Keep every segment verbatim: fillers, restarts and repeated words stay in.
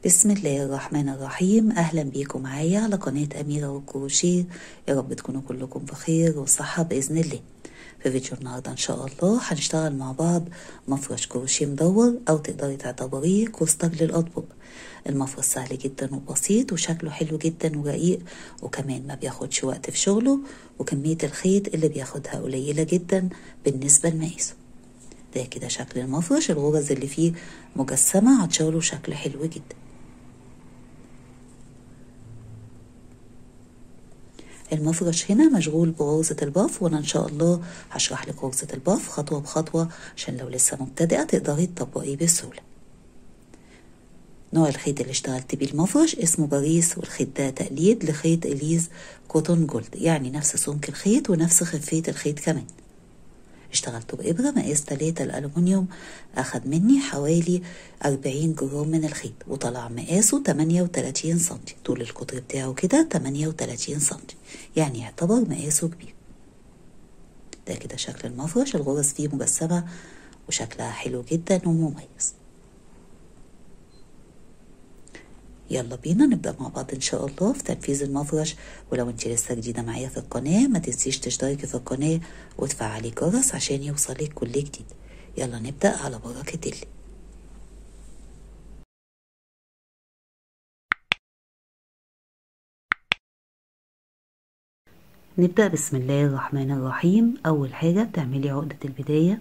بسم الله الرحمن الرحيم. أهلا بيكم معايا على قناة أميرة والكروشيه. يا رب تكونوا كلكم بخير وصحة بإذن الله. في فيديو النهاردة إن شاء الله هنشتغل مع بعض مفرش كروشيه مدور، أو تقدري تعتبريه كوستر للأطباق. المفرش سهل جدا وبسيط وشكله حلو جدا ورقيق، وكمان ما بياخدش وقت في شغله، وكمية الخيط اللي بياخدها قليلة جدا بالنسبة لمقاسه. ده كده شكل المفرش، الغرز اللي فيه مجسمة هتشغله شكل حلو جدا. المفرش هنا مشغول بغرزة الباف، وانا ان شاء الله هشرح لك غرزة الباف خطوة بخطوة عشان لو لسه مبتدئة تقدري تطبقيه بسهولة. نوع الخيط اللي اشتغلت بيه المفرش اسمه باريس، والخيط ده تقليد لخيط اليز كوتون جولد، يعني نفس سمك الخيط ونفس خفية الخيط كمان. اشتغلته بإبرة مقاس تلاتة الألومنيوم، أخد مني حوالي أربعين جرام من الخيط، وطلع مقاسه تمانية وتلاتين سنتي. طول القطر بتاعه كده تمانية وتلاتين سنتي، يعني يعتبر مقاسه كبير. ده كده شكل المفرش، الغرز فيه مجسمة وشكلها حلو جدا ومميز. يلا بينا نبدأ مع بعض إن شاء الله في تنفيذ المفرش. ولو انت لسه جديدة معايا في القناة ما تنسيش تشتركي في القناة وتفعلي الجرس عشان يوصلك كل جديد. يلا نبدأ على بركة الله. نبدأ بسم الله الرحمن الرحيم. أول حاجة بتعملي عقدة البداية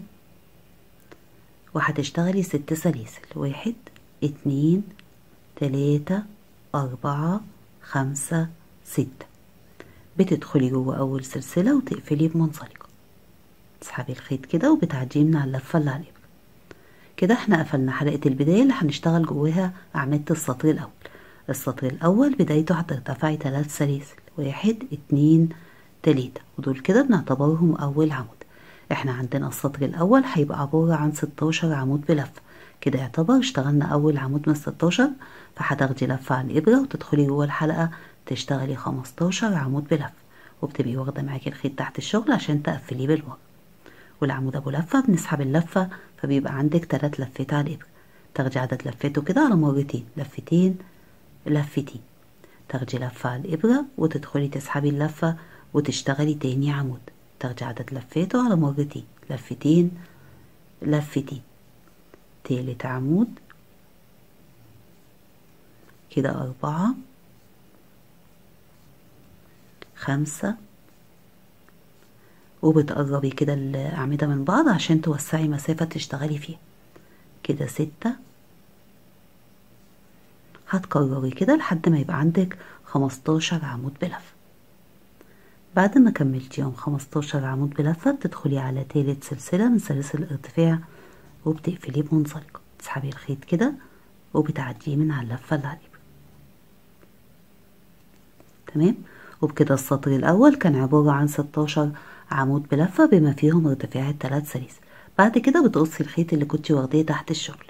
وهتشتغلي ست سلاسل، واحد اتنين تلاتة أربعة خمسة ستة. بتدخلي جوه أول سلسلة وتقفلي بمنزلقة، تسحبي الخيط كده وبتعديه من على اللفة اللي على الإبرة. كده احنا قفلنا حلقة البداية اللي هنشتغل جواها أعمدة السطر الأول. السطر الأول بدايته هترتفعي تلات سلاسل، واحد اتنين تلاتة، ودول كده بنعتبرهم أول عمود. احنا عندنا السطر الأول هيبقى عبارة عن ستاشر عمود بلفة، كده يعتبر اشتغلنا أول عمود من ستاشر. فهتاخدي لفة على الإبرة وتدخلي جوه الحلقة تشتغلي خمستاشر عمود بلفة، وبتبقي واخدة معاكي الخيط تحت الشغل عشان تقفليه بالورا. والعمود ابو لفه بنسحب اللفه فبيبقى عندك تلات لفات على الابره. تاخدي عدد لفاته كده على مرتين، لفتين لفتين. تاخدي لفه على الابره وتدخلي تسحبي اللفه وتشتغلي تاني عمود. تاخدي عدد لفاته على مرتين، لفتين لفتين. تالت عمود كده أربعة خمسة، وبتقربي كده الأعمدة من بعض عشان توسعي مسافة تشتغلي فيها. كده ستة. هتكرري كده لحد ما يبقى عندك خمستاشر عمود بلفة. بعد ما كملتيهم خمستاشر عمود بلفة بتدخلي على تالت سلسلة من سلاسل الارتفاع وبتقفليه بمنزلقة، تسحبي الخيط كده وبتعديه من على اللفة اللي على الإبرة. تمام. وبكده السطر الأول كان عبارة عن ستاشر عمود بلفة بما فيهم ارتفاع التلات سلاسل. بعد كده بتقصي الخيط اللي كنتي واخداه تحت الشغل.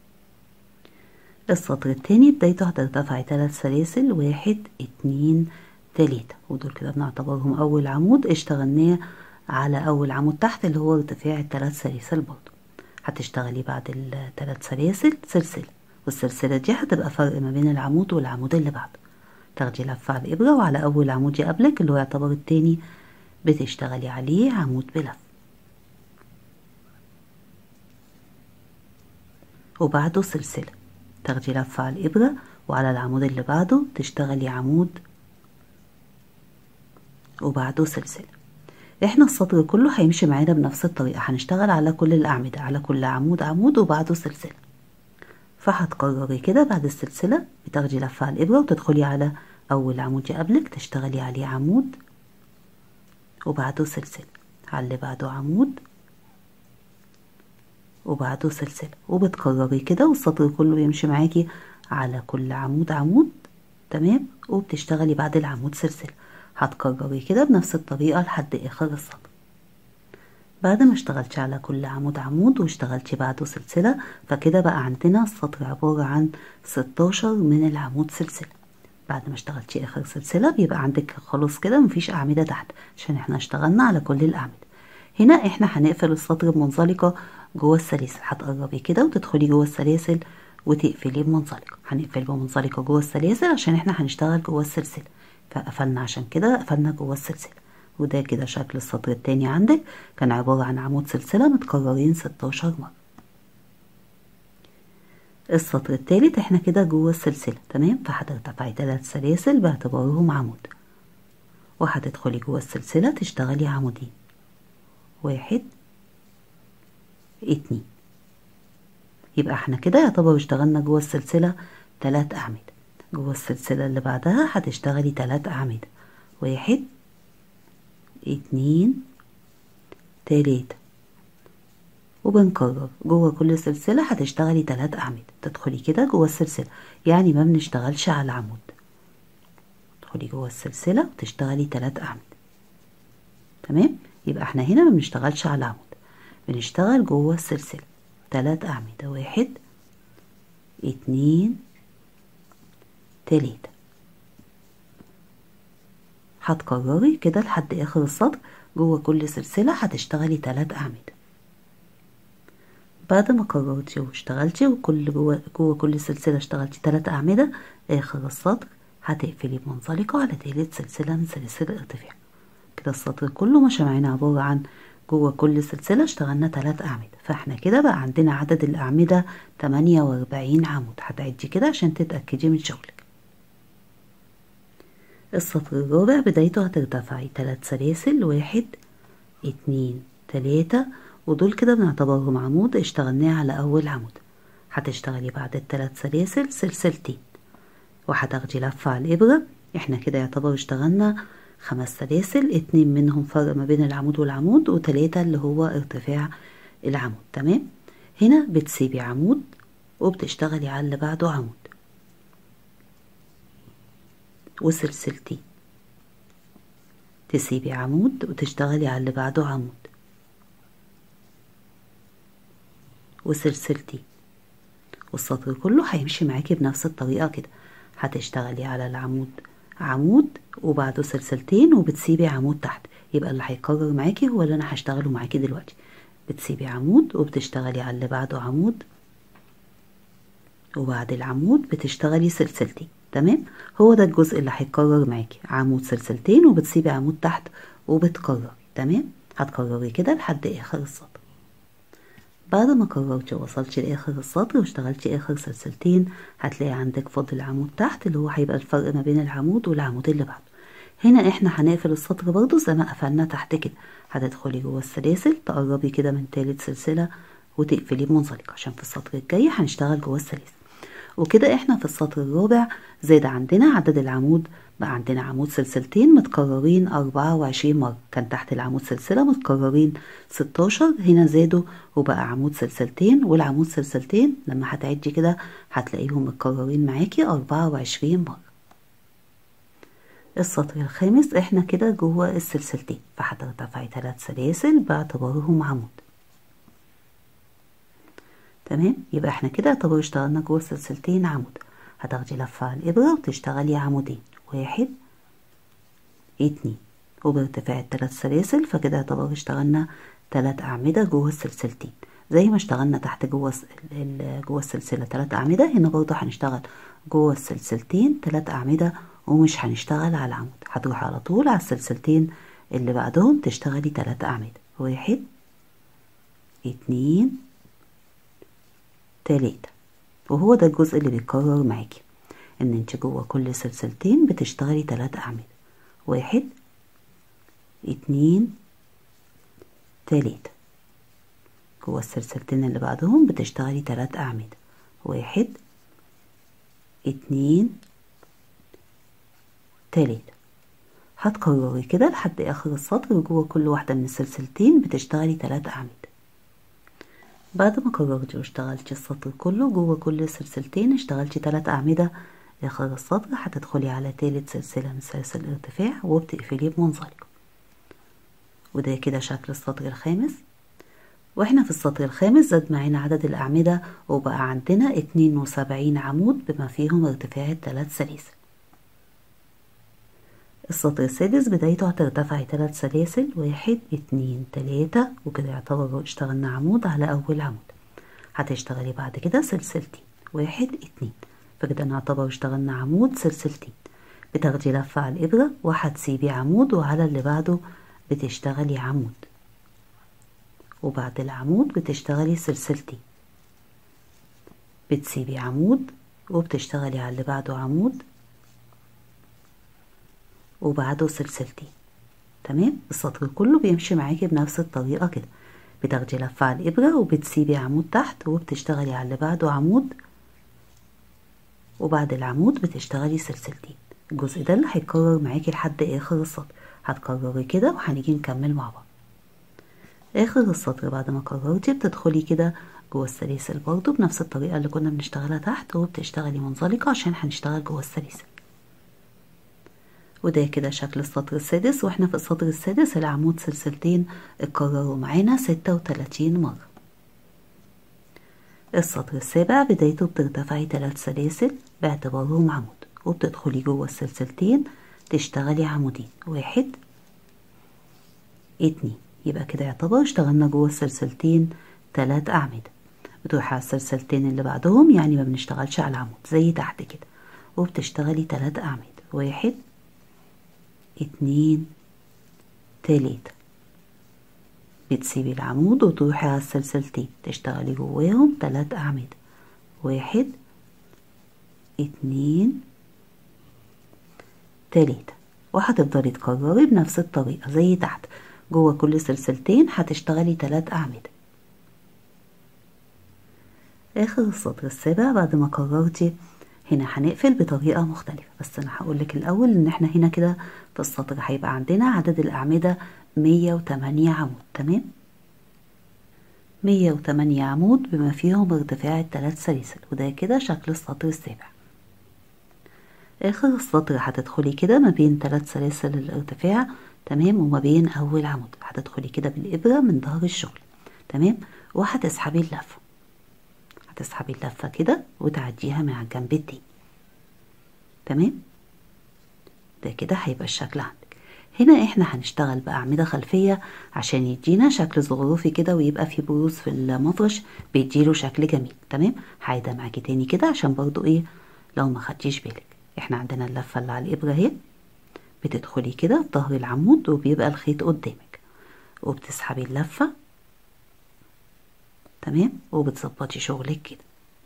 السطر التاني بدايته هترتفعي تلات سلاسل، واحد اتنين تلاتة، ودول كده بنعتبرهم أول عمود اشتغلناه على أول عمود تحت اللي هو ارتفاع التلات سلاسل. برضه هتشتغلي بعد التلات سلاسل سلسلة، والسلسلة دي هتبقى فرق ما بين العمود والعمود اللي بعده. تاخدي لفة على الإبرة وعلى أول عمود يقابلك اللي هو يعتبر التاني بتشتغلي عليه عمود بلف، وبعده سلسلة. تاخدي لفة على الإبرة وعلى العمود اللي بعده تشتغلي عمود وبعده سلسلة. احنا السطر كله هيمشي معانا بنفس الطريقة، هنشتغل على كل الأعمدة، على كل عمود عمود وبعده سلسلة. فهتكرري كده بعد السلسلة بتاخدي لفة على الإبرة وتدخلي على أول عمود يقابلك تشتغلي عليه عمود وبعده سلسلة، على اللي بعده عمود وبعده سلسلة، وبتكرري كده والسطر كله يمشي معاكي على كل عمود عمود. تمام. وبتشتغلي بعد العمود سلسلة. هتكرري كده بنفس الطريقة لحد آخر السطر. بعد ما اشتغلتي على كل عمود عمود واشتغلتي بعده سلسلة، فكده بقى عندنا السطر عبارة عن ستاشر من العمود سلسلة. بعد ما اشتغلتي آخر سلسلة بيبقى عندك خلاص كده مفيش أعمدة تحت، عشان احنا اشتغلنا على كل الأعمدة. هنا احنا هنقفل السطر بمنزلقة جوه السلاسل. هتقربي كده وتدخلي جوه السلاسل وتقفليه بمنزلقة. هنقفل بمنزلقة جوه السلاسل عشان احنا هنشتغل جوه السلسلة، فقفلنا عشان كده قفلنا جوه السلسلة. وده كده شكل السطر التاني عندك، كان عبارة عن عمود سلسلة متكررين ستاشر مرة. السطر التالت احنا كده جوه السلسلة، تمام. فهترتفعي تلات سلاسل باعتبارهم عمود، وهتدخلي جوه السلسلة تشتغلي عمودين، واحد اتنين. يبقى احنا كده يعتبر اشتغلنا جوه السلسلة تلات أعمدة. جوه السلسلة اللي بعدها هتشتغلي تلات أعمدة، واحد اتنين تلاتة، وبنكرر جوه كل سلسلة هتشتغلي تلات أعمدة. تدخلي كده جوه السلسلة، يعني ما بنشتغلش على العمود. تدخلي جوه السلسلة وتشتغلي تلات أعمدة، تمام. يبقى احنا هنا ما بنشتغلش على العمود، بنشتغل جوه السلسلة تلات أعمدة، واحد اتنين تلاتة. هتكرري كده لحد آخر السطر. جوه كل سلسلة هتشتغلي تلات أعمدة. بعد ما كررتي واشتغلتي وكل جوه جوه كل سلسلة اشتغلتي تلات أعمدة، آخر السطر هتقفلي بمنزلقة على تالت سلسلة من سلاسل الارتفاع. كده السطر كله ماشي معانا عبارة عن جوه كل سلسلة اشتغلنا تلات أعمدة. فاحنا كده بقى عندنا عدد الأعمدة تمانية وأربعين عمود. هتعدي كده عشان تتأكدي من شغلك. السطر الرابع بدايته هترتفعي تلات سلاسل، واحد اتنين تلاتة، ودول كده بنعتبرهم عمود اشتغلناه على أول عمود. هتشتغلي بعد التلات سلاسل سلسلتين، وهتاخدي لفة على الإبرة. احنا كده يعتبر اشتغلنا خمس سلاسل، اتنين منهم فرق ما بين العمود والعمود، وتلاتة اللي هو ارتفاع العمود، تمام. هنا بتسيبي عمود وبتشتغلي على اللي بعده عمود وسلسلتين، تسيبي عمود وتشتغلي على اللي بعده عمود وسلسلتين. والسطر كله هيمشي معاكي بنفس الطريقة كده. هتشتغلي على العمود عمود وبعده سلسلتين وبتسيبي عمود تحت. يبقى اللي هيكرر معاكي هو اللي انا هشتغله معاكي دلوقتي. بتسيبي عمود وبتشتغلي على اللي بعده عمود، وبعد العمود بتشتغلي سلسلتين، تمام. هو ده الجزء اللي هيتكرر معاكي، عمود سلسلتين وبتسيبي عمود تحت وبتكرري، تمام. هتكرري كده لحد اخر السطر. بعد ما كررتي ووصلتي لاخر السطر واشتغلتي اخر سلسلتين، هتلاقي عندك فاضل عمود تحت اللي هو هيبقى الفرق ما بين العمود والعمود اللي بعده. هنا احنا هنقفل السطر برضو زي ما قفلنا تحت كده. هتدخلي جوه السلاسل، تقربي كده من تالت سلسلة وتقفلي بمنزلقة، عشان في السطر الجاي هنشتغل جوه السلاسل. وكده احنا في السطر الرابع زاد عندنا عدد العمود. بقى عندنا عمود سلسلتين متكررين أربعة وعشرين مرة. كان تحت العمود سلسلة متكررين ستاشر، هنا زادوا وبقى عمود سلسلتين. والعمود سلسلتين لما هتعدي كده هتلاقيهم متكررين معاكي أربعة وعشرين مرة. السطر الخامس احنا كده جوه السلسلتين، فهترتفعي تلات سلاسل باعتبارهم عمود، تمام. يبقى احنا كده يعتبر اشتغلنا جوه السلسلتين عمود. هتاخدي لفة على الإبرة وتشتغلي عمودين، واحد اتنين، وبارتفاع التلات سلاسل. فكده يعتبر اشتغلنا تلات أعمدة جوه السلسلتين، زي ما اشتغلنا تحت جوه جوه السلسلة تلات أعمدة. هنا برضه هنشتغل جوه السلسلتين تلات أعمدة، ومش هنشتغل على العمود. هتروحي على طول على السلسلتين اللي بعدهم تشتغلي تلات أعمدة، واحد اتنين تلاتة. وهو ده الجزء اللي بيتكرر معاكي، ان انت جوه كل سلسلتين بتشتغلي تلات أعمدة، واحد اتنين تلاتة. جوه السلسلتين اللي بعدهم بتشتغلي تلات أعمدة، واحد اتنين تلاتة. هتكرري كده لحد آخر السطر. جوه كل واحدة من السلسلتين بتشتغلي تلات أعمدة. بعد ما كررتي واشتغلتي السطر كله جوه كل سلسلتين اشتغلتي تلات أعمدة، آخر السطر هتدخلي على تالت سلسلة من سلاسل الارتفاع وبتقفليه بمنزلقة. وده كده شكل السطر الخامس. واحنا في السطر الخامس زاد معانا عدد الأعمدة وبقى عندنا اتنين وسبعين عمود بما فيهم ارتفاع التلات سلاسل. السطر السادس بدايته هترتفعي تلات سلاسل، واحد اتنين تلاتة، وكده يعتبر اشتغلنا عمود على أول عمود. هتشتغلي بعد كده سلسلتين، واحد اتنين. فكده نعتبر اشتغلنا عمود سلسلتين. بتاخدي لفة على الإبرة وهتسيبي عمود، وعلى اللي بعده بتشتغلي عمود، وبعد العمود بتشتغلي سلسلتين، بتسيبي عمود وبتشتغلي على اللي بعده عمود وبعده سلسلتين. تمام. السطر كله بيمشي معاكي بنفس الطريقة كده. بتاخدي لفة على الإبرة وبتسيبي عمود تحت وبتشتغلي على اللي بعده عمود، وبعد العمود بتشتغلي سلسلتين. الجزء ده اللي هيتكرر معاكي لحد آخر السطر. هتكرري كده وهنيجي نكمل مع بعض. آخر السطر بعد ما كررتي بتدخلي كده جوه السلاسل برضو بنفس الطريقة اللي كنا بنشتغلها تحت، وبتشتغلي منزلقة عشان هنشتغل جوه السلاسل. وده كده شكل السطر السادس. واحنا في السطر السادس العمود سلسلتين اتكرروا معانا ستة وتلاتين مرة. السطر السابع بدايته بترتفعي ثلاث سلاسل باعتبارهم عمود، وبتدخلي جوه السلسلتين تشتغلي عمودين، واحد اتنين. يبقى كده يعتبر اشتغلنا جوه السلسلتين تلات أعمدة. بتروحي على السلسلتين اللي بعدهم، يعني ما بنشتغلش على العمود زي تحت كده، وبتشتغلي تلات أعمدة، واحد اتنين تلاتة. بتسيبي العمود وتروحي على السلسلتين تشتغلي جواهم تلات أعمدة، واحد اتنين تلاتة. وهتفضلي تكرري بنفس الطريقة زي تحت. جوه كل سلسلتين هتشتغلي تلات أعمدة. آخر السطر السابع بعد ما كررتي هنا هنقفل بطريقة مختلفة. بس أنا هقولك الأول إن احنا هنا كده في السطر هيبقى عندنا عدد الأعمدة مية وتمانية عمود. تمام. مية وتمانية عمود بما فيهم ارتفاع التلات سلاسل. وده كده شكل السطر السابع. آخر السطر هتدخلي كده ما بين تلات سلاسل الارتفاع، تمام، وما بين أول عمود هتدخلي كده بالإبرة من ظهر الشغل، تمام، وهتسحبي اللفة. هتسحبي اللفة كده وتعديها من على الجنب التاني، تمام. ده كده هيبقى الشكل عندك. هنا احنا هنشتغل بأعمدة خلفية عشان يدينا شكل زخرفي كده، ويبقى في بروز في المفرش بيديله شكل جميل. تمام. هعيدها معاكي تاني كده عشان برضو ايه لو ما خدتيش بالك. احنا عندنا اللفة اللي على الإبرة اهي، بتدخلي كده في ظهر العمود وبيبقى الخيط قدامك، وبتسحبي اللفة، تمام، وبتظبطي شغلك كده،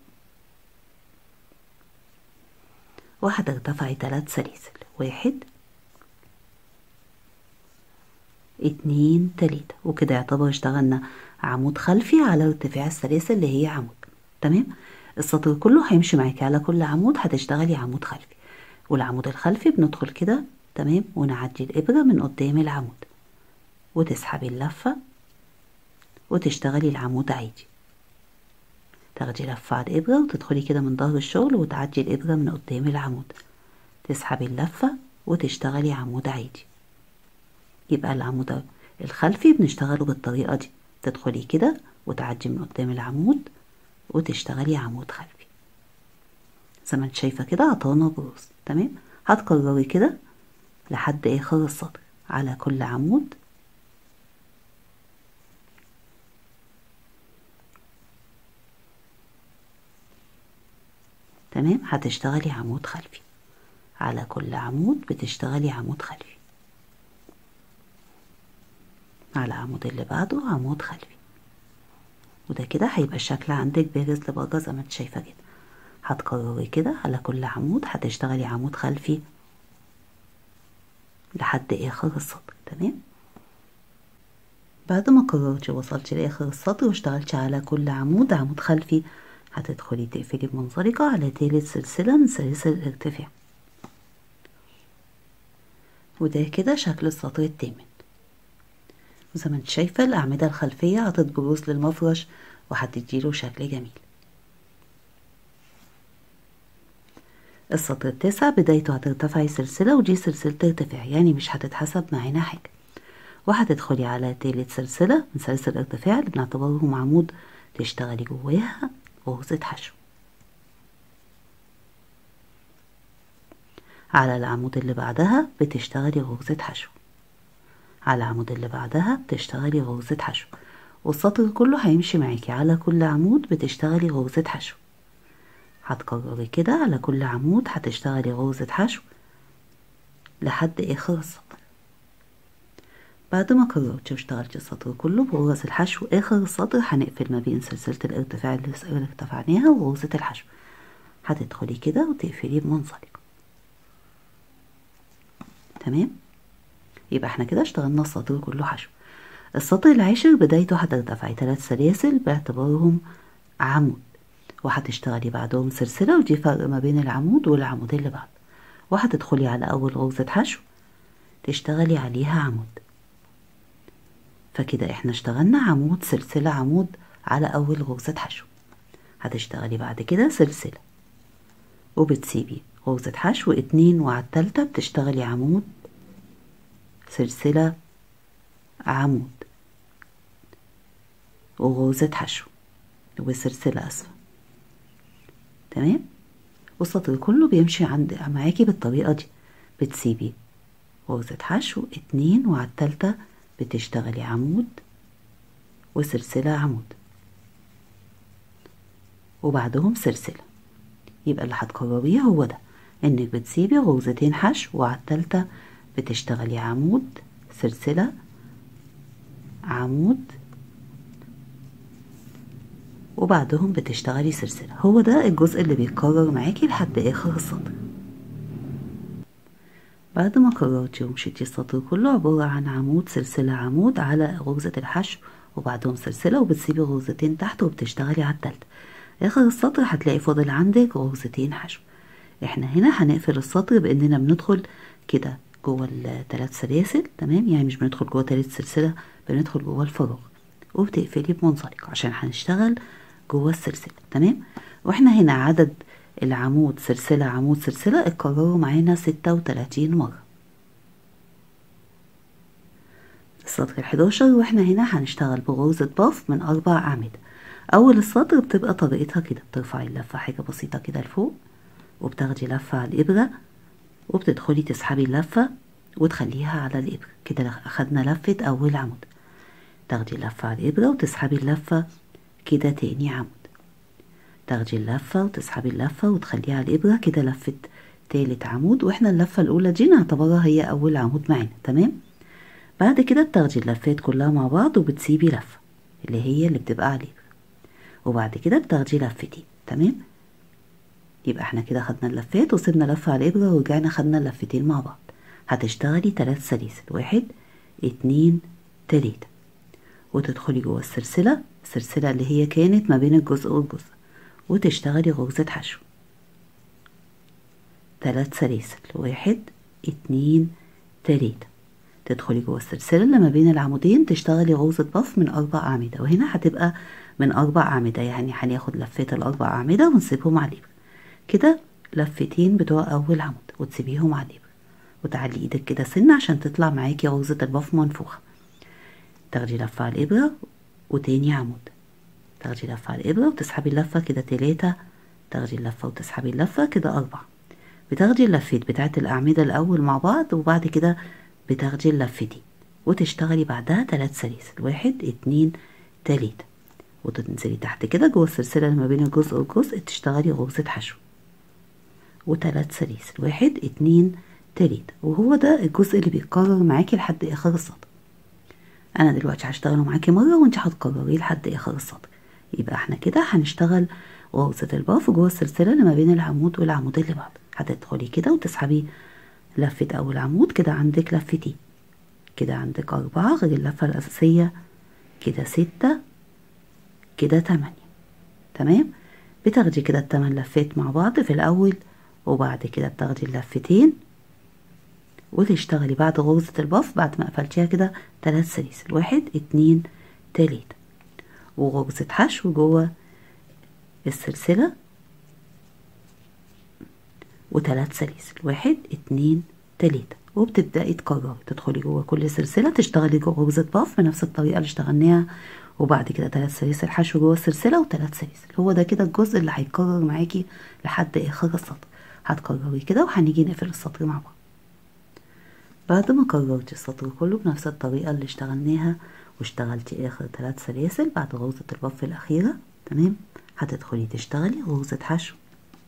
وهترتفعي تلات سلاسل، واحد اتنين تلاتة. وكده يعتبر اشتغلنا عمود خلفي على ارتفاع السلاسل اللي هي عمود. تمام. السطر كله هيمشي معاكي على كل عمود هتشتغلي عمود خلفي، والعمود الخلفي بندخل كده، تمام، ونعدي الإبرة من قدام العمود وتسحبي اللفة وتشتغلي العمود عادي. تاخدي لفة على الإبرة وتدخلي كده من ظهر الشغل وتعدي الإبرة من قدام العمود، تسحبي اللفة وتشتغلي عمود عادي. يبقى العمود الخلفي بنشتغله بالطريقة دي، تدخلي كده وتعدي من قدام العمود وتشتغلي عمود خلفي زي ما انت شايفة كده عطانا بروز. تمام. هتكرري كده لحد آخر السطر على كل عمود، تمام. هتشتغلي عمود خلفي على كل عمود، بتشتغلي عمود خلفي على العمود اللي بعده عمود خلفي. وده كده هيبقى الشكل عندك بارز لبره زي ما انت شايفه كده. هتكرري كده على كل عمود هتشتغلي عمود خلفي لحد اخر السطر. تمام. بعد ما كررتي وصلتي لاخر السطر واشتغلتي على كل عمود عمود خلفي، هتدخلي تقفلي بمنزلقة على تالت سلسلة من سلاسل الارتفاع. وده كده شكل السطر الثامن. وزي ما انت شايفة الأعمدة الخلفية عطت بروز للمفرش وهتديله شكل جميل. السطر التاسع بدايته هترتفعي سلسلة، ودي سلسلة ارتفاع يعني مش هتتحسب معانا حاجة، وهتدخلي على تالت سلسلة من سلاسل الارتفاع اللي بنعتبرهم عمود تشتغلي جواها غرزة حشو. على العمود اللي بعدها بتشتغلي غرزة حشو، على العمود اللي بعدها بتشتغلي غرزة حشو، والسطر كله هيمشي معاكي على كل عمود بتشتغلي غرزة حشو. هتكرري كده على كل عمود، هتشتغلي غرزة حشو لحد اخر السطر. بعد ما كررتي واشتغلتي السطر كله بغرز الحشو، اخر السطر هنقفل ما بين سلسلة الارتفاع اللي ارتفعناها وغرزة الحشو. هتدخلي كده وتقفليه بمنزلقة. تمام، يبقى احنا كده اشتغلنا السطر كله حشو. السطر العاشر بدايته هترتفعي ثلاث سلاسل باعتبارهم عمود، وهتشتغلي بعدهم سلسلة، ودي فرق ما بين العمود والعمود اللي بعده. وهتدخلي على اول غرزة حشو تشتغلي عليها عمود. فكده احنا اشتغلنا عمود سلسلة عمود على اول غرزة حشو. هتشتغلي بعد كده سلسلة وبتسيبي غرزة حشو اتنين، وعلى التالتة بتشتغلي عمود سلسلة عمود وغرزة حشو وسلسلة اسفة. تمام، والسطر كله بيمشي عند معاكي بالطريقة دي. بتسيبي غرزة حشو اتنين، وعلى التالتة بتشتغلي عمود وسلسلة عمود وبعدهم سلسلة. يبقى اللي هتكرريه هو ده، انك بتسيبي غرزتين حشو وعلى التالتة بتشتغلي عمود سلسلة عمود وبعدهم بتشتغلي سلسلة. هو ده الجزء اللي بيتكرر معاكي لحد اخر السطر. بعد ما كررتي ومشيتي السطر كله عبارة عن عمود سلسلة عمود على غرزة الحشو وبعدهم سلسلة، وبتسيبي غرزتين تحت وبتشتغلي على التالتة. اخر السطر هتلاقي فاضل عندك غرزتين حشو. احنا هنا هنقفل السطر باننا بندخل كده جوه الثلاث سلاسل. تمام، يعني مش بندخل جوه ثالث سلسلة، بندخل جوه الفراغ وبتقفلي بمنزلقة عشان هنشتغل جوه السلسلة. تمام، واحنا هنا عدد العمود سلسلة عمود سلسلة اتكرروا معانا ستة وتلاتين مرة. السطر الحداشر واحنا هنا هنشتغل بغرزة باف من أربع أعمدة. أول السطر بتبقى طريقتها كده، بترفعي اللفة حاجة بسيطة كده لفوق، وبتاخدي لفة على الإبرة وبتدخلي تسحبي اللفة وتخليها على الإبرة. كده أخدنا لفة أول عمود. تاخدي اللفة على الإبرة وتسحبي اللفة كده تاني عمود. تاخدي اللفة وتسحبي اللفة وتخليها على الإبرة كده لفة تالت عمود، واحنا اللفة الأولى دي نعتبرها هي أول عمود معانا. تمام، بعد كده بتاخدي اللفات كلها مع بعض وبتسيبي لفة اللي هي اللي بتبقى على الإبرة، وبعد كده بتاخدي لفتين. تمام، يبقى احنا كده خدنا اللفات وسيبنا لفة على الإبرة ورجعنا خدنا اللفتين مع بعض. هتشتغلي ثلاث سلاسل، واحد اتنين تلاتة، وتدخلي جوه السلسلة السلسلة اللي هي كانت ما بين الجزء والجزء، وتشتغلي غرزة حشو ثلاث سلاسل، واحد اتنين تلاتة، تدخلي جوه السلسلة اللي ما بين العمودين تشتغلي غرزة باف من أربع أعمدة، وهنا هتبقى من أربع أعمدة، يعني هناخد لفات الأربع أعمدة ونسيبهم على الإبرة كده لفتين بتوع أول عمود وتسيبيهم على الإبرة، وتعلي إيدك كده سنة عشان تطلع معاكي غرزة الباف منفوخة. تاخدي لفة على الإبرة وتاني عمود، تاخدي لفة على الإبرة وتسحبي اللفة كده تلاتة، تاخدي اللفة وتسحبي اللفة كده أربعة. بتاخدي اللفات بتاعت الأعمدة الأول مع بعض، وبعد كده بتاخدي اللفتين وتشتغلي بعدها ثلاث سلاسل، واحد اتنين تلاتة، وتنزلي تحت كده جوه السلسلة اللي ما بين الجزء والجزء تشتغلي غرزة حشو وثلاث سلاسل، واحد اتنين تلاتة. وهو ده الجزء اللي بيتكرر معاكي لحد آخر السطر. أنا دلوقتي هشتغله معاكي مرة وانت هتكرريه لحد آخر السطر. يبقى احنا كده هنشتغل غرزة الباف جوه السلسلة اللي ما بين العمود والعمود اللي بعده. هتدخلي كده وتسحبي لفة أول عمود، كده عندك لفتين، كده عندك أربعة غير اللفة الأساسية، كده ستة، كده تمانية. تمام، بتاخدي كده التمن لفات مع بعض في الأول، وبعد كده بتاخدي اللفتين وتشتغلي بعد غرزة الباف بعد ما قفلتيها كده ثلاث سلاسل، واحد اتنين تلاتة، وغرزة حشو جوه السلسلة وثلاث سلاسل، واحد اتنين تلاتة، وبتبدأي تكرري تدخلي جوه كل سلسلة تشتغلي جوه غرزة باف بنفس الطريقة اللي اشتغلناها، وبعد كده ثلاث سلاسل حشو جوه السلسلة وثلاث سلاسل. هو ده كده الجزء اللي هيتكرر معاكي لحد آخر السطر. هتكرري كده وهنيجي نقفل السطر مع بعض. بعد ما كررتي السطر كله بنفس الطريقة اللي اشتغلناها واشتغلتي آخر ثلاث سلاسل بعد غرزة الباف الأخيرة، تمام، هتدخلي تشتغلي غرزة حشو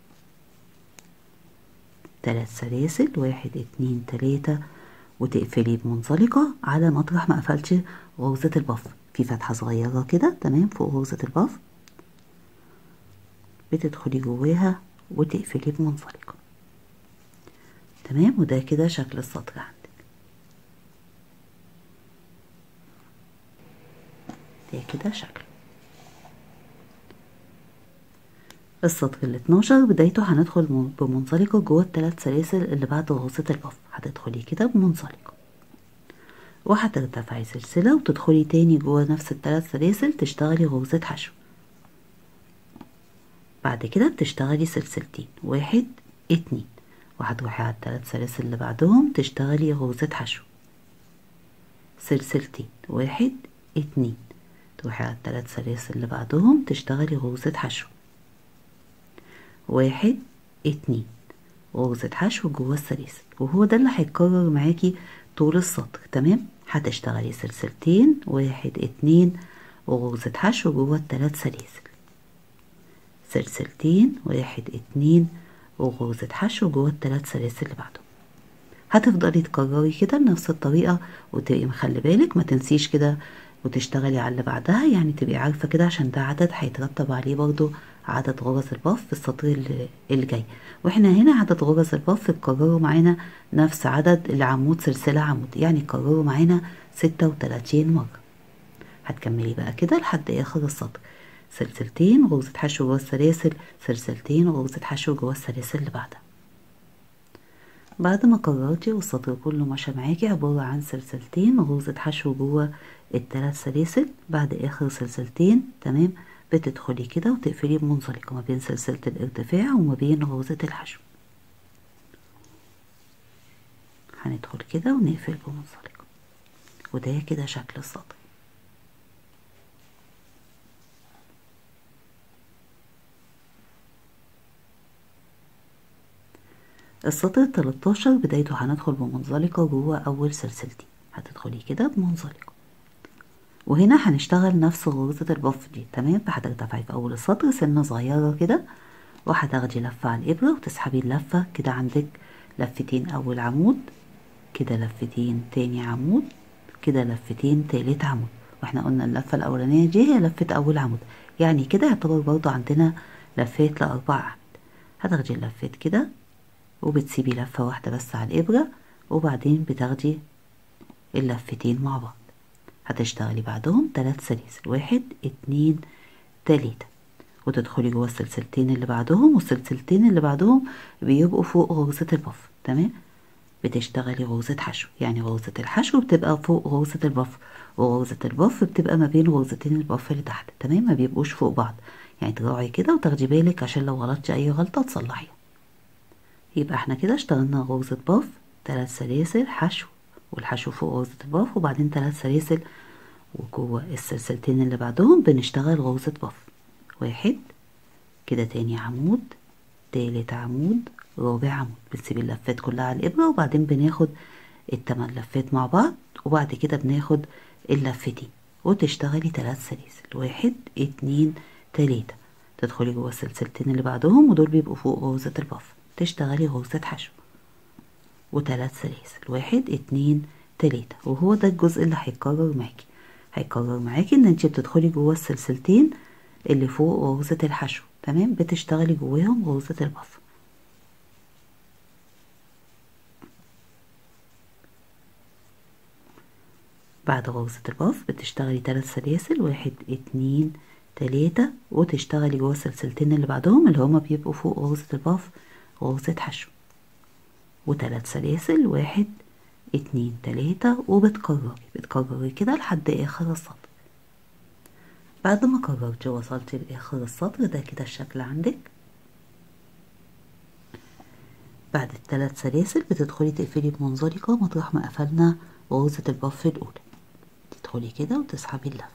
تلات سلاسل، واحد اتنين تلاتة، وتقفلي بمنزلقة على مطرح ما قفلتش غرزة البف، في فتحة صغيرة كده تمام فوق غرزة البف، بتدخلي جواها وتقفلي بمنزلقة تمام. وده كده شكل السطر عندك، ده كده شكل السطر ال اتناشر. بدايته هندخل بمنزلقة جوه التلات سلاسل اللي بعد غرزة البف، هتدخلي كده بمنزلقة وهترتفعي سلسلة وتدخلي تاني جوه نفس التلات سلاسل تشتغلي غرزة حشو. بعد كده بتشتغلي سلسلتين، واحد اتنين، وهتروحي على التلات سلاسل اللي بعدهم تشتغلي غرزة حشو، سلسلتين، واحد اتنين، تروحي على التلات سلاسل اللي بعدهم تشتغلي غرزة حشو، واحد اتنين، غرزة حشو جوه السلاسل. وهو ده اللي هيتكرر معاكي طول السطر تمام. هتشتغلي سلسلتين، واحد اتنين، وغرزة حشو جوه التلات سلاسل، سلسلتين، واحد اتنين، وغرزة حشو جوه التلات سلاسل اللي بعدهم. هتفضلي تكرري كده بنفس الطريقة وتبقي مخلي بالك ما تنسيش كده وتشتغلي على اللي بعدها، يعني تبقي عارفة كده عشان ده عدد هيترتب عليه برضو عدد غرز البف في السطر اللي, اللي جاي. واحنا هنا عدد غرز البف اتكرروا معانا نفس عدد العمود سلسلة عمود، يعني اتكرروا معانا ستة وتلاتين مرة. هتكملي بقى كده لحد اخر السطر، سلسلتين، غرزة حشو جوه السلاسل، سلسلتين، وغرزة حشو جوه السلاسل اللي بعدها. بعد ما كررتي والسطر كله ماشي معاكي عبارة عن سلسلتين، غرزة حشو جوه التلات سلاسل بعد اخر سلسلتين تمام، بتدخلي كده وتقفلي بمنزلقة ما بين سلسلة الارتفاع وما بين غرزة الحشو. هندخل كده ونقفل بمنزلقة، وده كده شكل السطر. السطر التلاتاشر بدايته هندخل بمنزلقة جوه أول سلسلتين، هتدخلي كده بمنزلقة، وهنا هنشتغل نفس غرزة البف دي تمام. هترتفعي في أول السطر سنة صغيرة كده، وهتاخدي لفة على الإبرة وتسحبي اللفة كده، عندك لفتين أول عمود كده، لفتين تاني عمود كده، لفتين تالت عمود. واحنا قلنا اللفة الأولانية دي هي لفة أول عمود، يعني كده يعتبر برضو عندنا لفات لأربع أعمدة. هتاخدي اللفات كده وبتسيبي لفة واحدة بس على الإبرة، وبعدين بتاخدي اللفتين مع بعض. هتشتغلي بعدهم تلات سلاسل، واحد اتنين تلاتة، وتدخلي جوه السلسلتين اللي بعدهم، والسلسلتين اللي بعدهم بيبقوا فوق غرزة البف تمام. بتشتغلي غرزة حشو، يعني غرزة الحشو بتبقى فوق غرزة البف، وغرزة البف بتبقى ما بين غرزتين البف اللي تحت تمام، ما بيبقوش فوق بعض. يعني تراعي كده وتاخدي بالك عشان لو غلطتي اي غلطة تصلحيها. يبقى احنا كده اشتغلنا غرزة بف، تلات سلاسل حشو، والحشو فوق غرزة البف، وبعدين تلات سلاسل، وجوه السلسلتين اللي بعدهم بنشتغل غرزة بف، واحد كده، تاني عمود، تالت عمود، رابع عمود. بنسيب اللفات كلها على الإبرة، وبعدين بناخد التمن لفات مع بعض، وبعد كده بناخد اللفتين وتشتغلي تلات سلاسل، واحد اتنين تلاتة، تدخلي جوه السلسلتين اللي بعدهم ودول بيبقوا فوق غرزة البف، تشتغلي غرزة حشو وتلات سلاسل، واحد اتنين تلاتة. وهو ده الجزء اللي هيتكرر معاكي، هيكرر معاكي ان انت بتدخلي جوه السلسلتين اللي فوق غرزة الحشو تمام، بتشتغلي جواهم غرزة البف. بعد غرزة البف بتشتغلي تلات سلاسل، واحد اتنين تلاتة، وتشتغلي جوه السلسلتين اللي بعدهم اللي هما بيبقوا فوق غرزة البف غرزة حشو وتلات سلاسل، واحد اتنين تلاتة، وبتكرري بتكرري كده لحد اخر السطر. بعد ما كررتي وصلتي لاخر السطر ده كده الشكل عندك. بعد الثلاث سلاسل بتدخلي تقفلي بمنزلقة مطرح ما قفلنا غرزة البف الأولى، تدخلي كده وتسحبي اللف.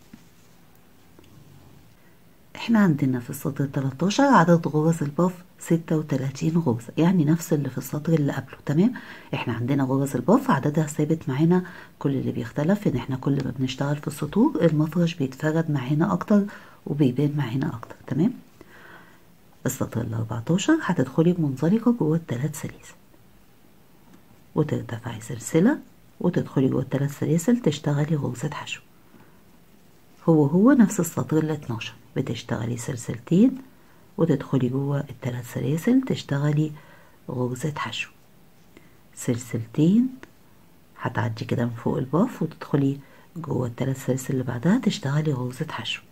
احنا عندنا في السطر تلاتاشر عدد غرز البف ستة وتلاتين غرزة، يعني نفس اللي في السطر اللي قبله تمام. احنا عندنا غرز البف عددها ثابت معانا، كل اللي بيختلف ان احنا كل ما بنشتغل في السطور المفرش بيتفرد معانا اكتر وبيبان معانا اكتر تمام. السطر الأربعتاشر هتدخلي بمنزلقة جوه التلات سلاسل وترتفعي سلسلة وتدخلي جوه التلات سلاسل تشتغلي غرزة حشو. هو هو نفس السطر الاتناشر بتشتغلي سلسلتين وتدخلي جوه التلات سلاسل تشتغلي غرزة حشو، سلسلتين هتعدي كده من فوق الباف وتدخلي جوه التلات سلاسل اللي بعدها تشتغلي غرزة حشو،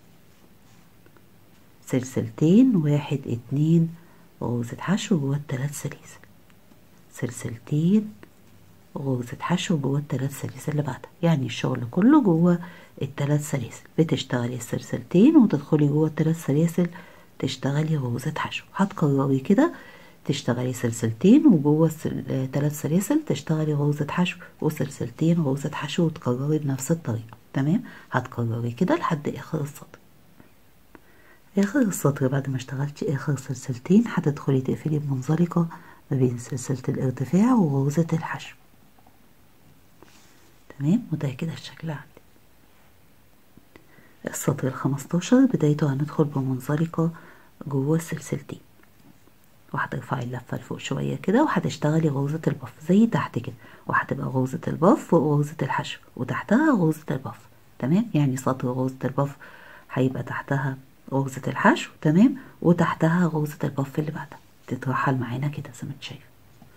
سلسلتين واحد اتنين غرزة حشو جوه التلات سلاسل، سلسلتين غرزة حشو جوه التلات سلاسل اللي بعدها، يعني الشغل كله جوه التلات سلاسل. بتشتغلي السلسلتين وتدخلي جوه التلات سلاسل تشتغلي غرزة حشو. هتكرري كده تشتغلي سلسلتين وجوه التلات سلاسل تشتغلي غرزة حشو وسلسلتين غرزة حشو وتكرري بنفس الطريقة. تمام، هتكرري كده لحد اخر السطر. اخر السطر بعد ما اشتغلتي اخر سلسلتين هتدخلي تقفلي بمنزلقة ما بين سلسلة الارتفاع وغرزة الحشو. تمام، وده كده الشكل عندي. السطر الخمستاشر بدايته هندخل بمنزلقة جوه السلسلتين وهترفعي اللفة لفوق شوية كده وهتشتغلي غرزة البف زي تحت كده، وهتبقى غرزة البف فوق غرزة الحشو وتحتها غرزة البف. تمام، يعني سطر غرزة البف هيبقى تحتها غرزة الحشو، تمام، وتحتها غرزة البف اللي بعدها تترحل معانا كده زي ما انت شايفة.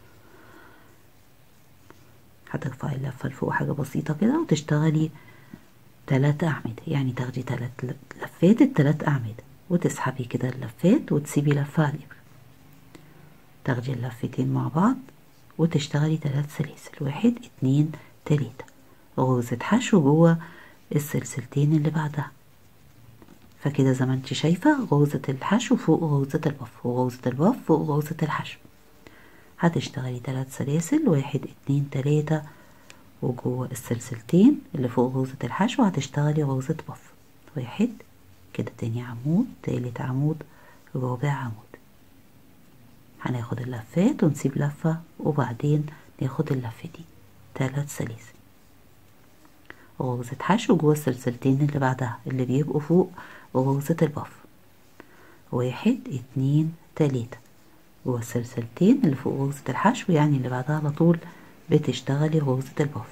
هترفعي اللفة لفوق حاجة بسيطة كده وتشتغلي تلات أعمدة، يعني تاخدي تلات لفات التلات أعمدة وتسحبي كده اللفات وتسيبي لفة على الإبرة، تاخدي اللفتين مع بعض وتشتغلي تلات سلاسل، واحد اتنين تلاتة غرزة حشو جوه السلسلتين اللي بعدها. فكده زي ما انت شايفة غرزة الحشو فوق غرزة البف وغرزة البف فوق غرزة الحشو. هتشتغلي تلات سلاسل، واحد اتنين تلاتة، وجوه السلسلتين اللي فوق غرزة الحشو هتشتغلي غرزة بف، واحد كده، تاني عمود، تالت عمود، رابع عمود. هناخد اللفات ونسيب لفة وبعدين ناخد اللفة دي، تلات سلاسل غرزة حشو جوه السلسلتين اللي بعدها اللي بيبقوا فوق غرزة البف، واحد اتنين تلاتة جوه السلسلتين اللي فوق غرزة الحشو، يعني اللي بعدها على طول بتشتغلي غرزة البف،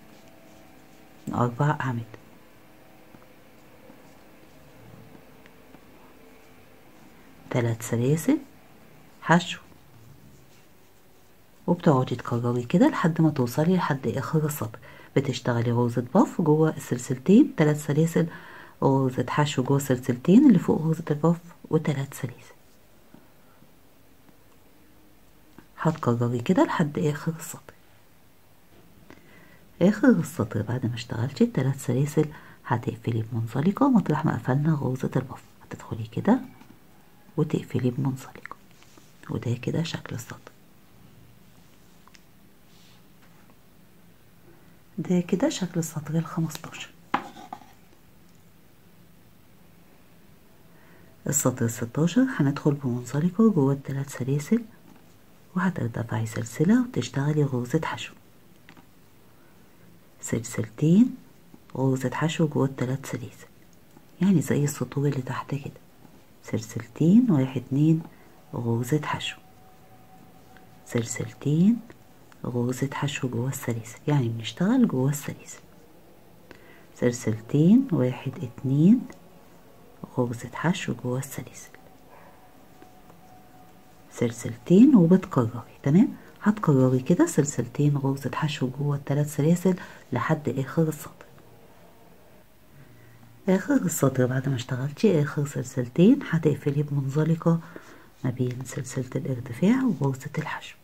أربع أعمدة. تلات سلاسل حشو وبتقعدي تكرري كده لحد ما توصلي لحد آخر السطر. بتشتغلي غرزة بف جوه السلسلتين، تلات سلاسل غرزة حشو جوه السلسلتين اللي فوق غرزة البف وتلات سلاسل. هتكرري كده لحد آخر السطر. آخر السطر بعد ما اشتغلتي التلات سلاسل هتقفلي بمنزلقة مطرح ما قفلنا غرزة البف، هتدخلي كده وتقفلي بمنزلقة، وده كده شكل السطر. ده كده شكل السطر الخمستاشر. السطر الستاشر هندخل بمنزلقة جوه التلات سلاسل وهترتفعي سلسلة وتشتغلي غرزة حشو، سلسلتين غرزة حشو جوه التلات سلاسل، يعني زي السطور اللي تحت كده، سلسلتين، واحد اتنين غرزة حشو، سلسلتين غرزة حشو جوه السلاسل، يعني بنشتغل جوه السلاسل، سلسلتين، واحد اتنين غرزة حشو جوه السلاسل، سلسلتين وبتكرري. تمام، هتكرري كده سلسلتين غرزة حشو جوه التلات سلاسل لحد آخر السطر. آخر السطر بعد ما اشتغلتي آخر سلسلتين هتقفلي بمنزلقة ما بين سلسلة الارتفاع وغرزة الحشو.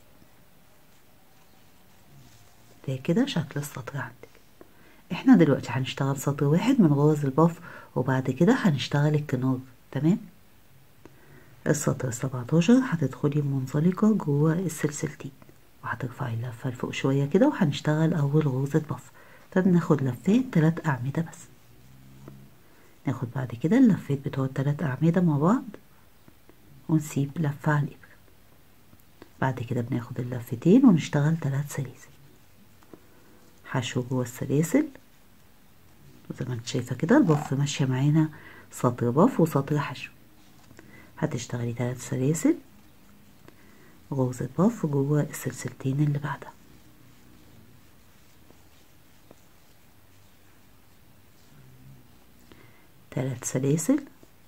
ده كده شكل السطر عندك. احنا دلوقتي هنشتغل سطر واحد من غرز البف وبعد كده هنشتغل الكنار. تمام، السطر سبعتاشر هتدخلي بمنزلقة جوه السلسلتين وهترفعي اللفة لفوق شوية كده وهنشتغل أول غرزة بف، فبناخد لفات تلات أعمدة بس، ناخد بعد كده اللفات بتوع التلات أعمدة مع بعض ونسيب لفة على الإبرة، بعد كده بناخد اللفتين ونشتغل تلات سلاسل حشو جوه السلاسل، وزي ما انت شايفة كده البف ماشية معانا سطر بف وسطر حشو. هتشتغلي ثلاث سلاسل غرزة بف جوه السلسلتين اللي بعدها، ثلاث سلاسل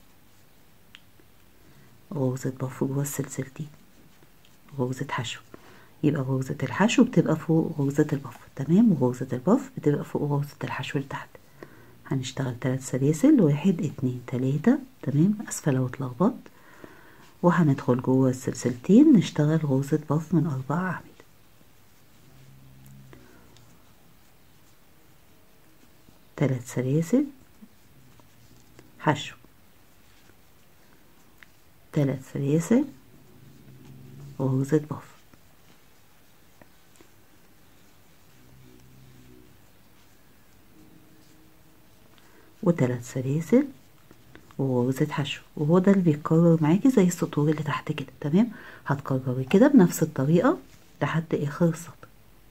غرزة بف جوه السلسلتين، غرزة حشو. يبقى غرزة الحشو بتبقى فوق غرزة البف، تمام، وغرزة البف بتبقى فوق غرزة الحشو اللي تحت. هنشتغل ثلاث سلاسل، واحد اتنين تلاتة، تمام. اسفة لو اتلخبطت. وهندخل جوه السلسلتين نشتغل غرزة بف من اربع اعمدة، ثلاث سلاسل حشو، ثلاث سلاسل غرزة بف، وثلاث سلاسل وغرزة حشو. وهو ده اللي بيتكرر معاكي زي السطور اللي تحت كده، تمام. هتكرري كده بنفس الطريقة لحد اخر السطر.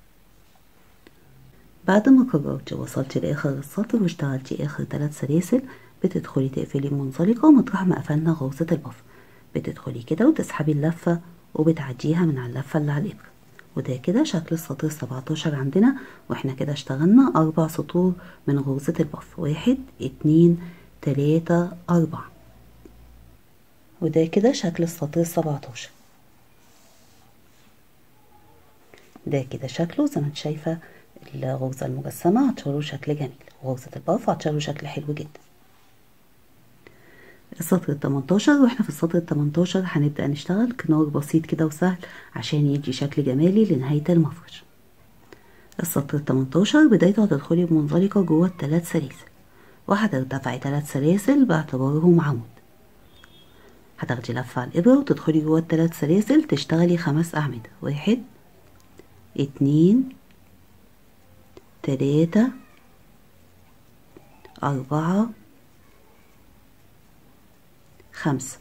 بعد ما كررتي وصلتي لاخر السطر واشتغلتي اخر ثلاث سلاسل، بتدخلي تقفلي منزلقة مطرح ما قفلنا غرزة البف. بتدخلي كده وتسحبي اللفة وبتعديها من على اللفة اللي على الابرة. وده كده شكل السطر سبعتاشر عندنا. واحنا كده اشتغلنا اربع سطور من غرزة البف، واحد اتنين تلاتة اربعة. وده كده شكل السطر سبعتاشر. ده كده شكله زي ما انت شايفة. الغرزة المجسمة هتشوله شكل جميل، وغرزة البف هتشوله شكل حلو جدا. السطر التمنتاشر، واحنا في السطر التمنتاشر هنبدأ نشتغل كنار بسيط كده وسهل عشان يدي شكل جمالي لنهاية المفرش. السطر التمنتاشر بدايته هتدخلي بمنزلقة جوه الثلاث سلاسل، وهترتفعي ثلاث سلاسل باعتبارهم عمود. هتاخدي لفة على الإبرة وتدخلي جوه الثلاث سلاسل تشتغلي خمس أعمدة، واحد اتنين تلاتة أربعة خمسة.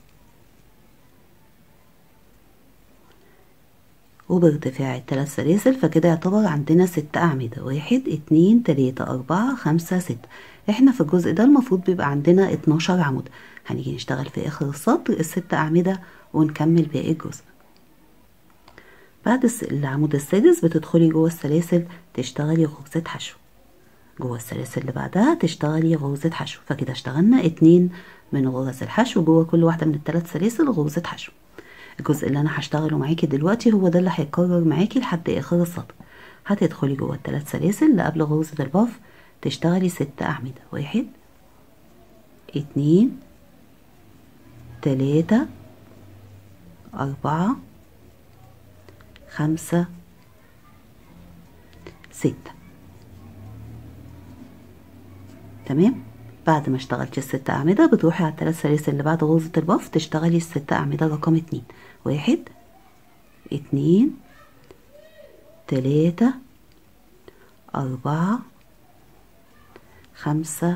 وبارتفاع الثلاث سلاسل فكده يعتبر عندنا ست أعمدة، واحد اتنين تلاتة أربعة خمسة ستة. احنا في الجزء ده المفروض بيبقى عندنا اتناشر عمود. هنيجي نشتغل في آخر السطر الست أعمدة ونكمل باقي الجزء. بعد العمود السادس بتدخلي جوه السلاسل تشتغلي غرزة حشو، جوه السلاسل اللي بعدها تشتغلي غرزة حشو. فكده اشتغلنا اتنين من غرز الحشو جوه كل واحدة من الثلاث سلاسل غرزة حشو. الجزء اللي انا هشتغله معاكي دلوقتي هو ده اللي هيتكرر معاكي لحد اخر السطر. هتدخلي جوه الثلاث سلاسل اللي قبل غرزة البف تشتغلي ست أعمدة، واحد اتنين تلاتة أربعة خمسة ستة، تمام. بعد ما اشتغلتي الست أعمدة بتروحي على الثلاث سلاسل اللي بعد غرزة البف تشتغلي الست أعمدة رقم اتنين، واحد اتنين تلاتة أربعة خمسة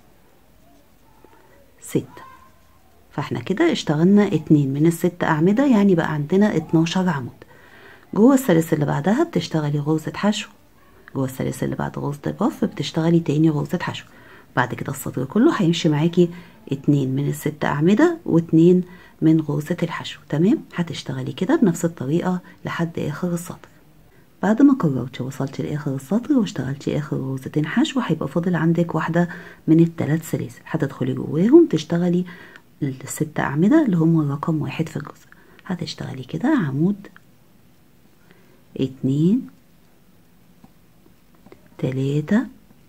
ستة. فاحنا كده اشتغلنا اتنين من الست أعمدة، يعني بقى عندنا اتناشر عمود. جوه السلاسل اللي بعدها بتشتغلي غرزة حشو، جوه السلاسل اللي بعد غرزة البف بتشتغلي تاني غرزة حشو. بعد كده السطر كله هيمشي معاكي اتنين من الست أعمدة واتنين من غرزة الحشو، تمام. هتشتغلي كده بنفس الطريقة لحد آخر السطر. بعد ما كررتي وصلتي لآخر السطر واشتغلتي آخر غرزتين حشو هيبقى فاضل عندك واحدة من الثلاث سلاسل. هتدخلي جواهم تشتغلي الست أعمدة اللي هم رقم واحد في الجزء. هتشتغلي كده عمود اتنين تلاتة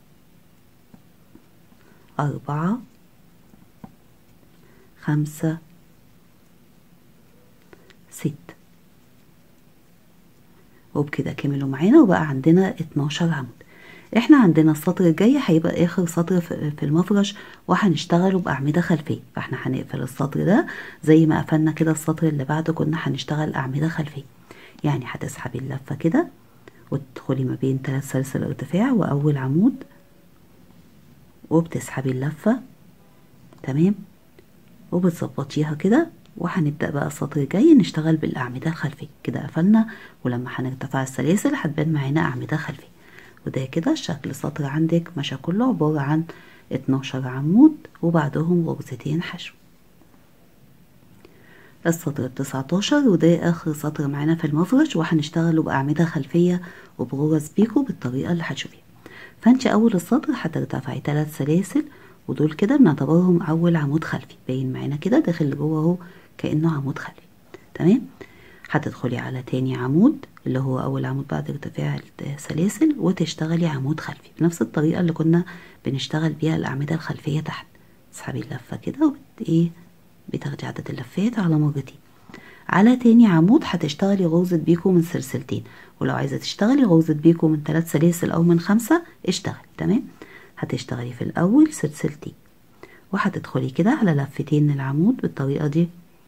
أربعة خمسة ستة. وبكده كملوا معانا وبقى عندنا اتناشر عمود. احنا عندنا السطر الجاي هيبقى اخر سطر في المفرش وهنشتغله بأعمدة خلفية. فاحنا هنقفل السطر ده زي ما قفلنا كده السطر اللي بعده كنا هنشتغل أعمدة خلفية. يعني هتسحبي اللفة كده وتدخلي ما بين ثلاث سلاسل ارتفاع وأول عمود وبتسحبي اللفة، تمام، وبتظبطيها كده. وهنبدأ بقى السطر الجاي نشتغل بالأعمدة الخلفية. كده قفلنا، ولما هنرتفع السلاسل هتبان معانا أعمدة خلفية. وده كده شكل السطر عندك مشى كله عبارة عن اتناشر عمود وبعدهم غرزتين حشو. السطر التسعتاشر وده اخر سطر معانا في المفرش، وهنشتغله باعمدة خلفية وبغرز بيكو بالطريقة اللي هتشوفيها. فانت اول السطر هترتفعي ثلاث سلاسل، ودول كده بنعتبرهم اول عمود خلفي، باين معانا كده داخل جوه اهو كأنه عمود خلفي. تمام. هتدخلي على تاني عمود اللي هو اول عمود بعد ارتفاع السلاسل، وتشتغلي عمود خلفي بنفس الطريقة اللي كنا بنشتغل بيها الاعمدة الخلفية تحت. تسحبي اللفة كده وبت ايه بتاخدي عدد اللفات على مرتين. على تاني عمود هتشتغلي غرزة بيكو من سلسلتين، ولو عايزة تشتغلي غرزة بيكو من ثلاث سلاسل او من خمسة اشتغلي. تمام. هتشتغلي في الاول سلسلتين، وهتدخلي كده على لفتين العمود بالطريقة دي،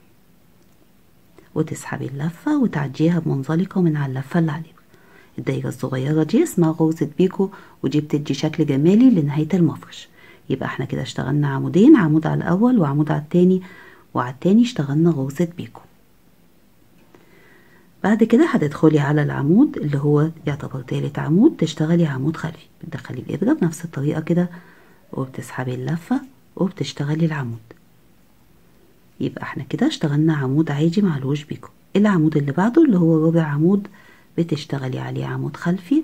وتسحبي اللفة وتعديها بمنزلقة من على اللفة اللي عليها. الدايرة الصغيرة دي اسمها غرزة بيكو، ودي بتدي شكل جمالي لنهاية المفرش. يبقى احنا كده اشتغلنا عمودين، عمود على الاول وعمود على التاني، وعلى التاني اشتغلنا غرزة بيكو. بعد كده هتدخلي على العمود اللي هو يعتبر تالت عمود، تشتغلي عمود خلفي. بتدخلي الابرة بنفس الطريقة كده، وبتسحبي اللفة وبتشتغلي العمود. يبقى احنا كده اشتغلنا عمود عادي معلوش بيكو. العمود اللي بعده اللي هو رابع عمود بتشتغلي عليه عمود خلفي.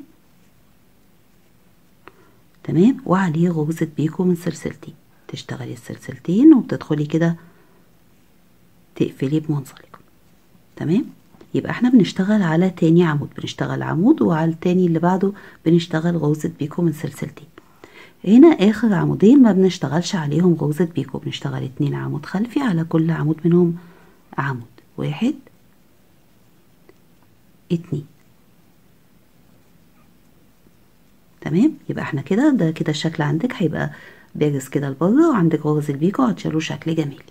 تمام. وعليه غرزة بيكو من سلسلتين، تشتغلي السلسلتين وبتدخلي كده تقفلي بمنزلقة. تمام. يبقى احنا بنشتغل على تاني عمود، بنشتغل عمود وعلى التاني اللي بعده بنشتغل غرزة بيكو من سلسلتين. هنا اخر عمودين ما بنشتغلش عليهم غرزة بيكو، بنشتغل اتنين عمود خلفي على كل عمود منهم عمود واحد اتنين. تمام. يبقى احنا كده ده كده الشكل عندك هيبقى بارز كده لبره، وعندك غرز البيكو هتشيله شكل جميل.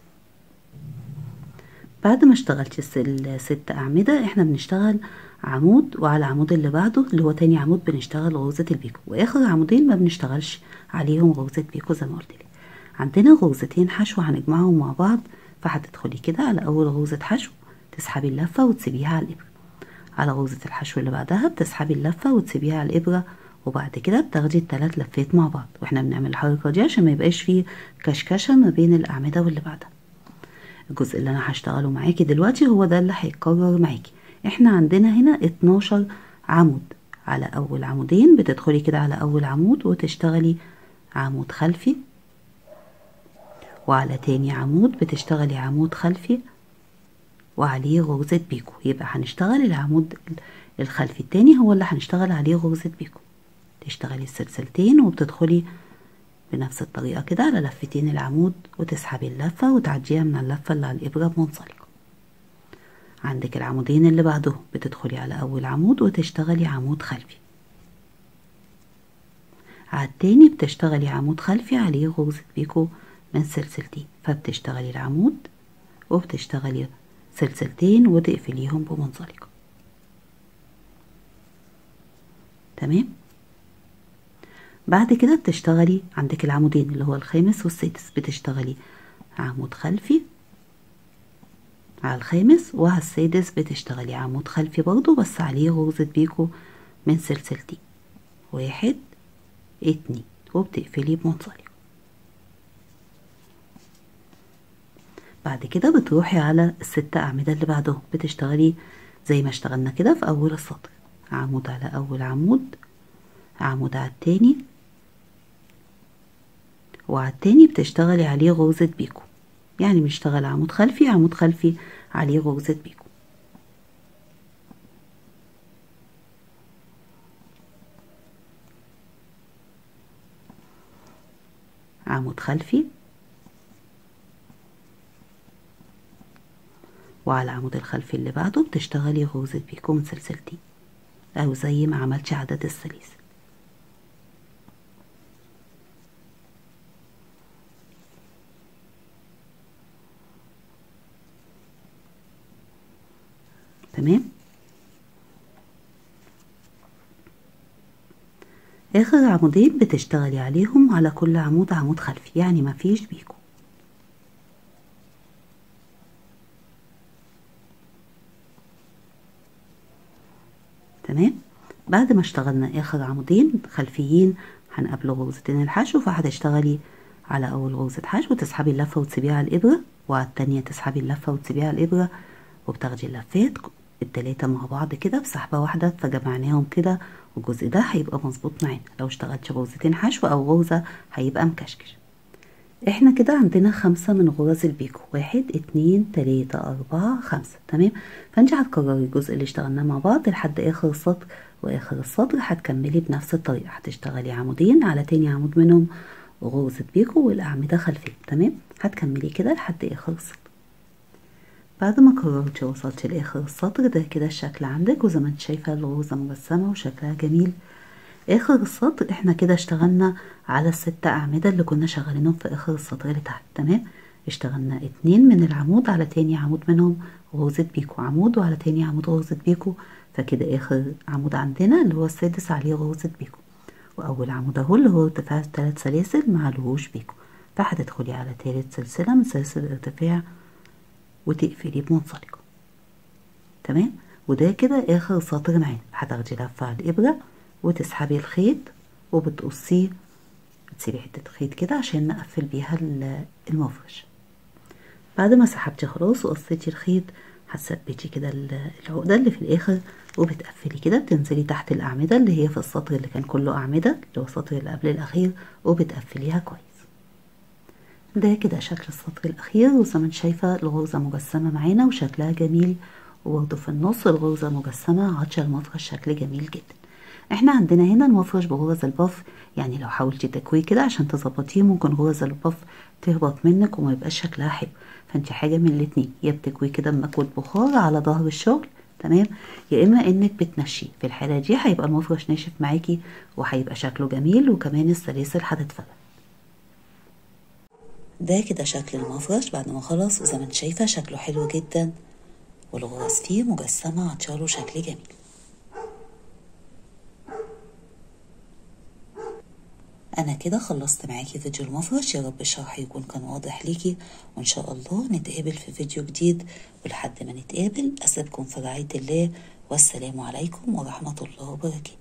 بعد ما اشتغلتي الست اعمدة احنا بنشتغل عمود، وعلى العمود اللي بعده اللي هو تاني عمود بنشتغل غرزة البيكو، واخر عمودين ما بنشتغلش عليهم غرزة بيكو زي ما قلت لك. عندنا غرزتين حشو هنجمعهم مع بعض، فهتدخلي كده على اول غرزة حشو تسحبي اللفة وتسيبيها على الابرة، على غرزة الحشو اللي بعدها بتسحبي اللفة وتسيبيها على الابرة، وبعد كده بتاخدي الثلاث لفات مع بعض. واحنا بنعمل الحركة دي عشان ما يبقاش فيه كشكشة ما بين الاعمدة واللي بعدها. الجزء اللي انا هشتغله معاكي دلوقتي هو ده اللي هيتكرر معاكي. احنا عندنا هنا اتناشر عمود، على اول عمودين بتدخلي كده على اول عمود وتشتغلي عمود خلفي، وعلى تاني عمود بتشتغلي عمود خلفي وعليه غرزة بيكو. يبقى هنشتغل العمود الخلفي التاني هو اللي هنشتغل عليه غرزة بيكو. تشتغلي السلسلتين وبتدخلي بنفس الطريقة كده على لفتين العمود، وتسحبي اللفة وتعديها من اللفة اللي على الإبرة بمنزلقة. عندك العمودين اللي بعدهم بتدخلي على أول عمود وتشتغلي عمود خلفي، على التاني بتشتغلي عمود خلفي عليه غرزة بيكو من سلسلتين، فبتشتغلي العمود وبتشتغلي سلسلتين وتقفليهم بمنزلقة. تمام. بعد كده بتشتغلي عندك العمودين اللي هو الخامس والسادس، بتشتغلي عمود خلفي على الخامس، وعلى السادس بتشتغلي عمود خلفي برضو بس عليه غرزة بيكو من سلسلتين واحد اتنين، وبتقفلي بمنزلقة. بعد كده بتروحي على الست أعمدة اللي بعدهم، بتشتغلي زي ما اشتغلنا كده في أول السطر، عمود على أول عمود، عمود على التاني، وعلى التاني بتشتغلي عليه غرزة بيكو، يعني بنشتغل عمود خلفي عمود خلفي عليه غرزة بيكو. عمود خلفي، وعلى العمود الخلفي اللي بعده بتشتغلي غرزة بيكو من سلسلتين، او زي ما عملتي عدد السلاسل. تمام. اخر عمودين بتشتغلي عليهم على كل عمود عمود خلفي، يعني مفيش بيكو. تمام. بعد ما اشتغلنا اخر عمودين خلفيين هنقابله غرزتين الحشو، فهتشتغلي على اول غرزة حشو وتسحبي اللفة وتسيبيها على الابرة، وعلى التانية تسحبي اللفة وتسيبيها على الابرة، وبتاخدي اللفات التلاتة مع بعض كده بسحبة واحدة، فجمعناهم كده والجزء ده هيبقى مظبوط معانا. لو اشتغلتش غرزتين حشو او غرزة هيبقى مكشكش. احنا كده عندنا خمسة من غرز البيكو، واحد اتنين تلاتة اربعة خمسة، تمام. فانت هتكرري الجزء اللي اشتغلناه مع بعض لحد اخر السطر، واخر السطر هتكملي بنفس الطريقة، هتشتغلي عمودين على تاني عمود منهم غرزة بيكو والاعمدة خلفية، تمام. هتكملي كده لحد اخر السطر. بعد ما كررتي وصلتي لاخر السطر ده كده الشكل عندك، وزي ما انت شايفة الغرزة مجسمة وشكلها جميل. اخر السطر احنا كده اشتغلنا على الست اعمدة اللي كنا شغالينهم في اخر السطر اللي تحت، تمام. اشتغلنا اتنين من العمود على تاني عمود منهم غرزة بيكو، عمود وعلى تاني عمود غرزة بيكو، فكده اخر عمود عندنا اللي هو السادس عليه غرزة بيكو، واول عمود اهو اللي هو ارتفاع ثلاث سلاسل مع لهوش بيكو، فهتدخلي على تالت سلسلة من سلاسل الارتفاع وتقفلي بمنزلقة، تمام. وده كده اخر سطر معانا. هتاخدي لفة على الابرة وتسحبي الخيط وبتقصيه، بتسيبي حتة خيط كده عشان نقفل بيها المفرش. بعد ما سحبتي خلاص وقصيتي الخيط هتثبتي كده العقدة اللي في الاخر وبتقفلي كده، بتنزلي تحت الاعمدة اللي هي في السطر اللي كان كله اعمدة اللي هو السطر اللي قبل الاخير، وبتقفليها كويس. ده كده شكل السطر الاخير، وزي ما انت شايفة الغرزة مجسمة معانا وشكلها جميل، وبرضه في النص الغرزة مجسمة عطشة المفرش شكل جميل جدا. احنا عندنا هنا المفرش بغرز الباف، يعني لو حاولتي تكويه كده عشان تظبطيه ممكن غرز الباف تهبط منك وما يبقاش شكلها حلو، فانت حاجه من الاتنين، يا بتكويه كده بمكوة بخار على ظهر الشغل، تمام، يا اما انك بتنشيه. في الحاله دي هيبقى المفرش ناشف معاكي وهيبقى شكله جميل، وكمان السلاسل هتتفرد. ده كده شكل المفرش بعد ما خلص، وزي ما انت شايفه شكله حلو جدا، والغرز فيه مجسمه عطشاله شكل جميل. انا كده خلصت معاكي فيديو المفرش، يا رب الشرح يكون كان واضح ليكي، وان شاء الله نتقابل في فيديو جديد، ولحد ما نتقابل اسيبكم في رعاية الله، والسلام عليكم ورحمة الله وبركاته.